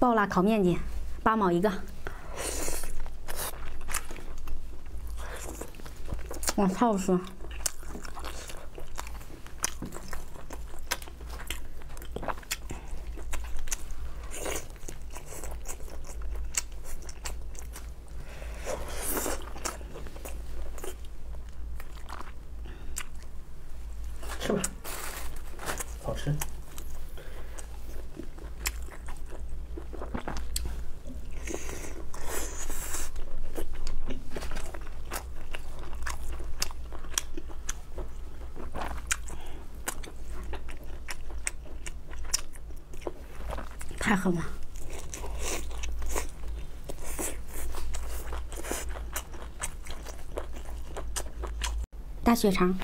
爆辣烤面筋，8毛一个。哇，太好吃了！ 吃吧，好吃。 太狠了！大血肠。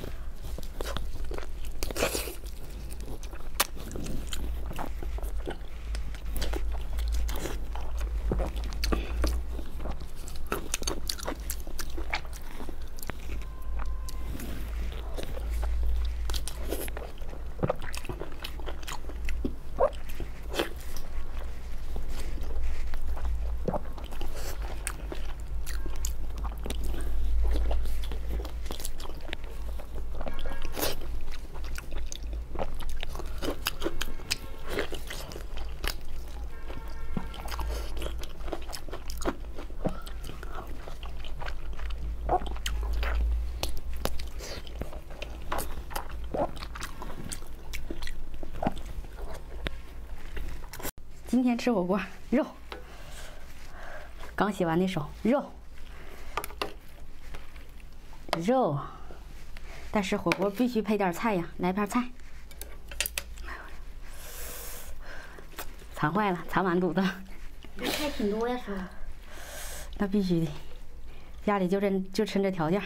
今天吃火锅，肉，刚洗完的手，肉，但是火锅必须配点菜呀，来盘菜。馋坏了，馋完肚子。 这菜挺多呀，叔。 那必须的，家里就趁这条件。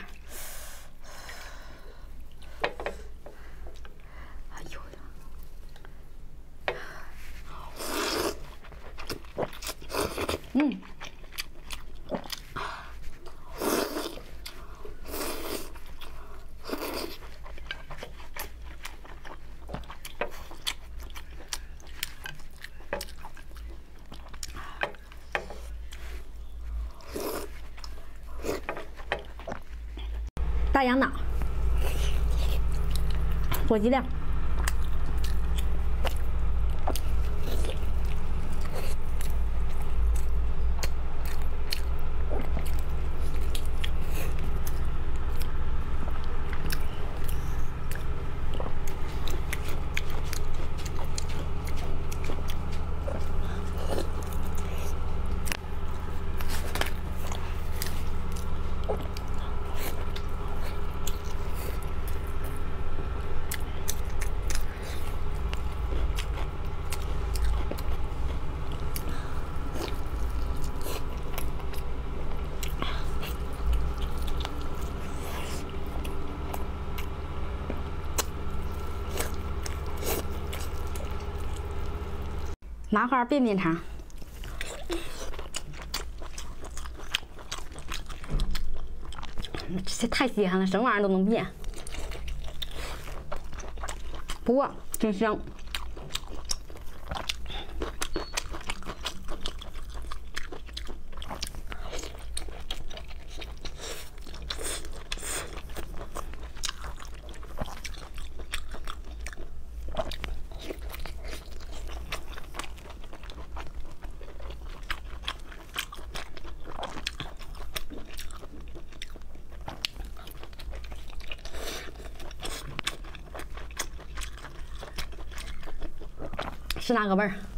哎呦呀！嗯。大羊脑，火鸡料，麻花便便肠，这太稀罕了，什么玩意儿都能变，不过真香。是哪个味儿？